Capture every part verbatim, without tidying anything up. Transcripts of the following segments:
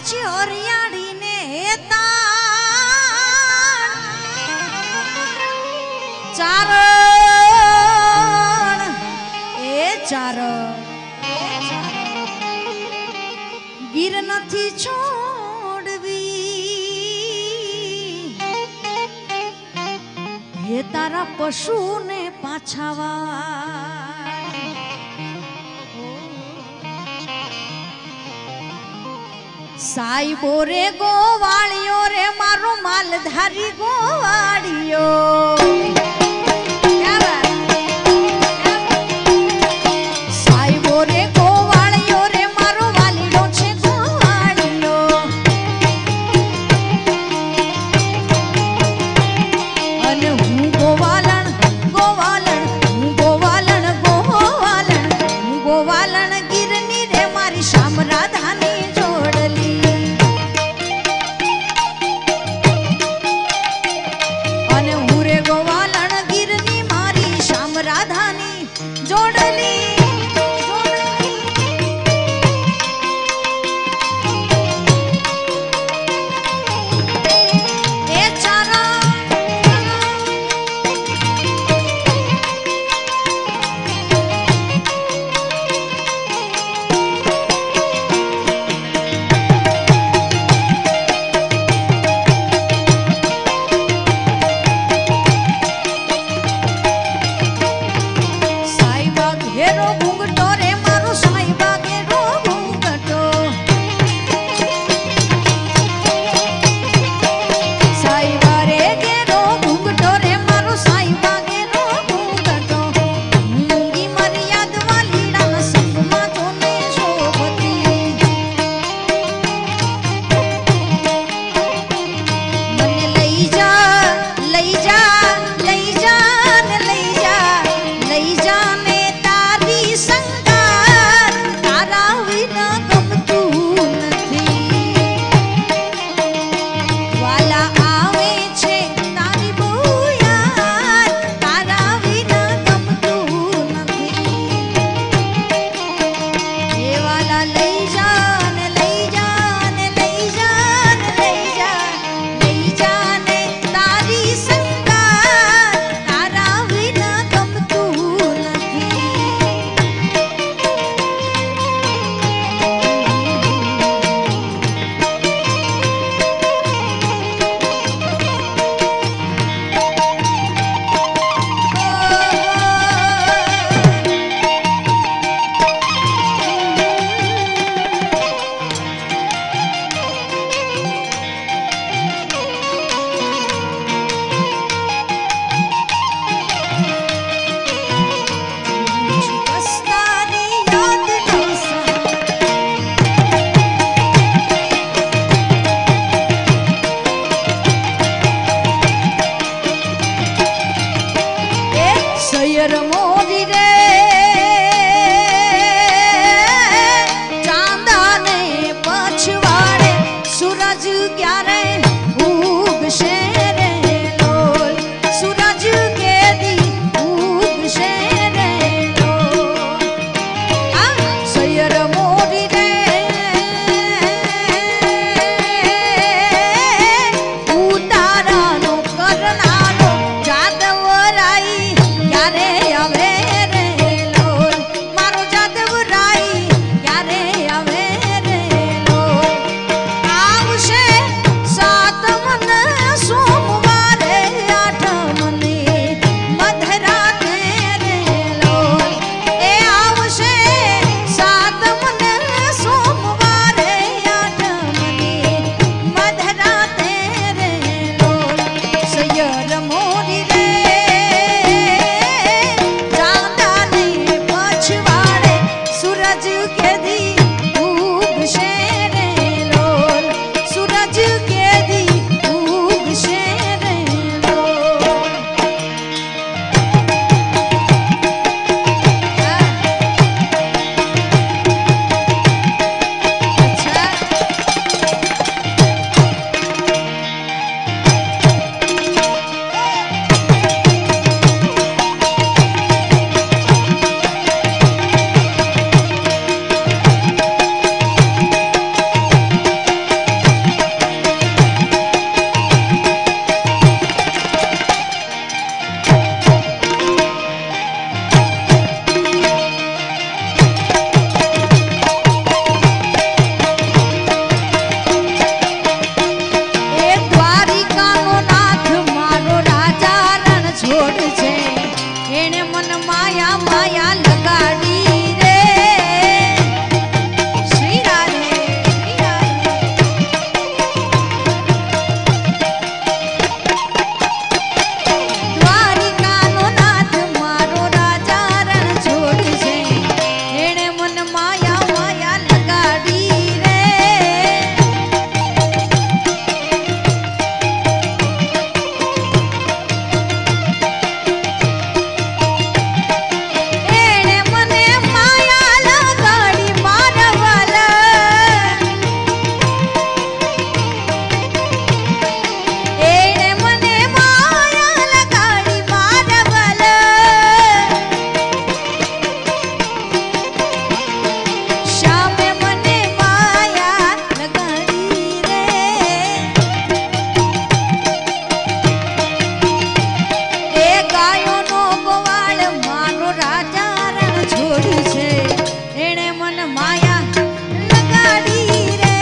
પછી હરિયાળી ને તાણ ચારણ એ ચારણ ગીર નથી છોડવી હે તારા પશુ ને પાછાવા સાઈબો રે ગોવાળિયો રે મારો માલધારી ગોવાળિયો સાઈબો રે ગોવાળિયો રે મારો વાલીડો છે ગોવાળિયો અને હું ગોવાલણ ગોવાલણ હું ગોવાલણ ગોવાલણ હું ગોવાલણ ગીરની રે મારી શામ રાધાની રે माया माया लगाड़ी रे श्री राधे श्री राधे। द्वारिका नो नाथ मारो राजा रण छोड़ से एणे मन माया माया लगाड़ी रे। एणे मने माया लगाड़ी मारवल एणे मने माया लगाड़ी मारवल श्यामे मने माया लगाड़ी रे। ए गायो नो गोवाळ मानो राजा रण छोड़ छे एणे मन माया लगाड़ी रे।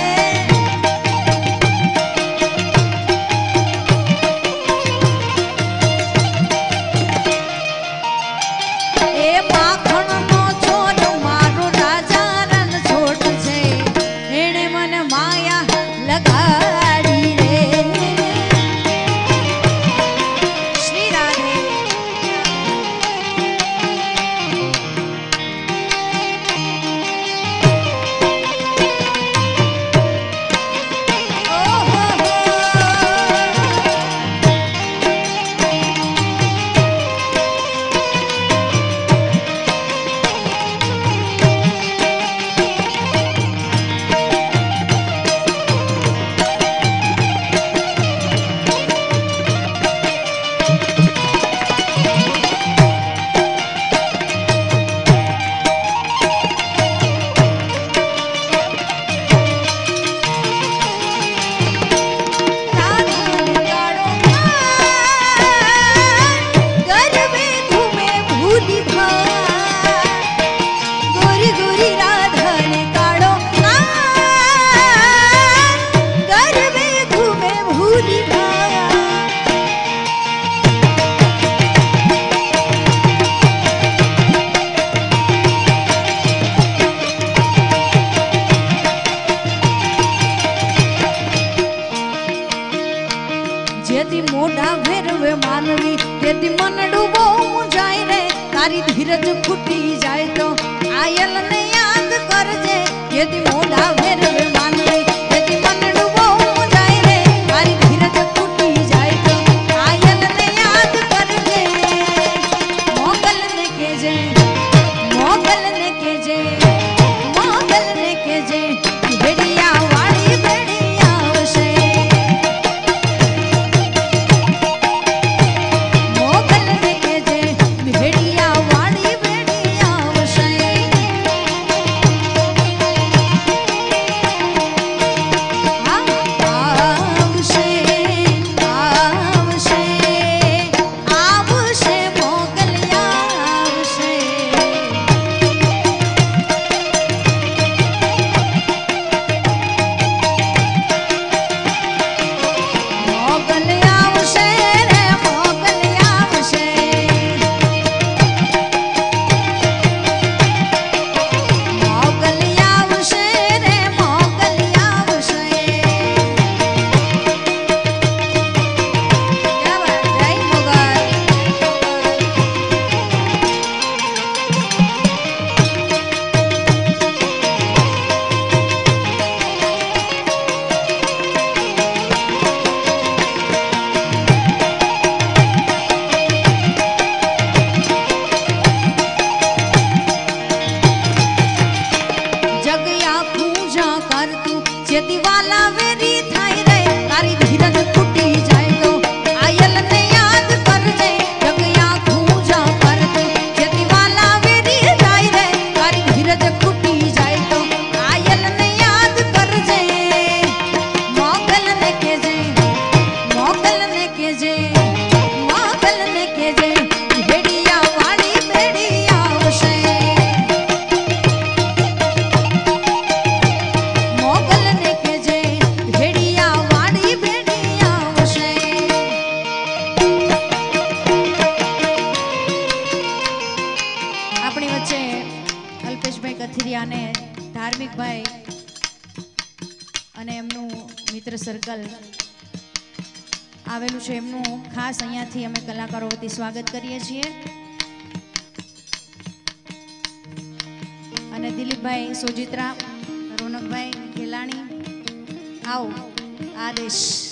ए माखण नो छोर मारो राजा रण छोड़ छे एणे मन माया लगाड़ी रे श्री राधे। ओ हो हो। गरबे घूमे भूली गोरी गोरी राधा ने काड़ो गरबे घूमे भूली जेती मोटा भेरवे मानवी तेती मन डूबो मुंजाय रे। तारी धीरज फूटी जाए तो आयल ने याद करजे जेती मोटा भेरवे मानवी तेती मन डूबो मुंजाय रे। तारी धीरज फूटी जाए तो आयल ने याद करजे। मोगल ने केजे मोगल ने केजे मोगल ने केजे भेड़िया वाली भेड़िया वशे। मोगल ने केजे भेड़िया वाली भेड़िया वशे। રોનકભાઈ અને એમનું મિત્ર સર્કલ આવેલું છે, એમનું ખાસ અહીંયાથી અમે કલાકારો વતી સ્વાગત કરીએ છીએ. અને દિલીપભાઈ સોજિત્રા, રોનકભાઈ ખેલાણી, આવો આદેશ.